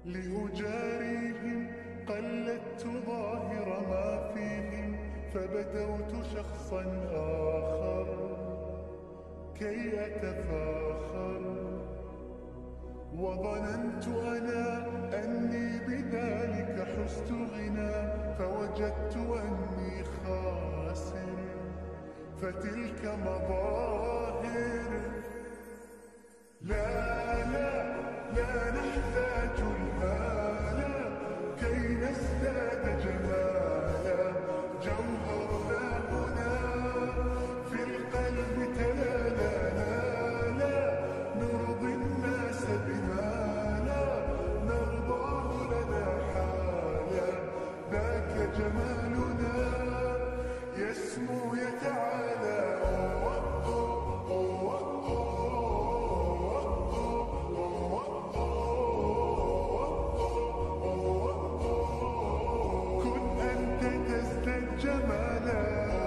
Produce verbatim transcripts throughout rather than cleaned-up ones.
لأجاريهم قلدت ظاهر ما فيهم، فبدوت شخصا آخر كي أتفاخر، وظننت أنا أني بذلك حزت غنى، فوجدت أني خاسر، فتلك مظاهر. لا لا لا نحتاج المال كي نزداد جمالا، جوهرنا هنا في القلب تلالا. لا نرضي الناس بما لا نرضاه لنا حالا، ذاك جمالنا يسمو يتعالى. كن أنت تزداد جمالا،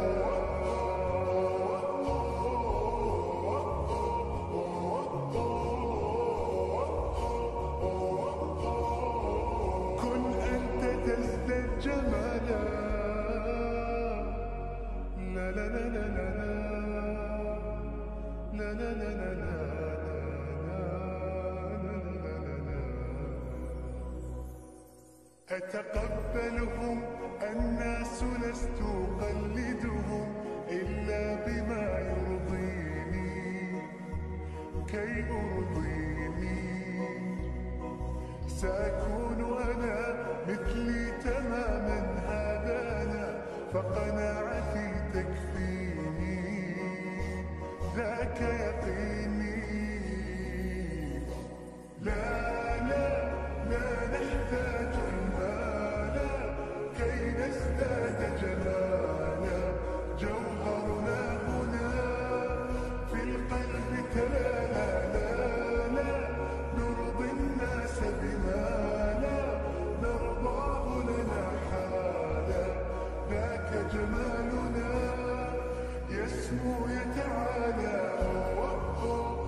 كن أنت تزداد جمالا. لا لا لا لا لا لا لا لا لا لا أتقبلهم الناس لست أقلدهم إلا بما يرضيني كي أرضيني. سأكون أنا مثلي تماما، هذا أنا فقناعتي تكفيني، ذاك يقيني. لا لا لا نحتاج المال كي نزداد جمالا، جوهرنا هنا في القلب تلالا. لا لا نرضي الناس بما لا نرضاه لنا حالا، ذاك جمالنا يسمو يتعالى.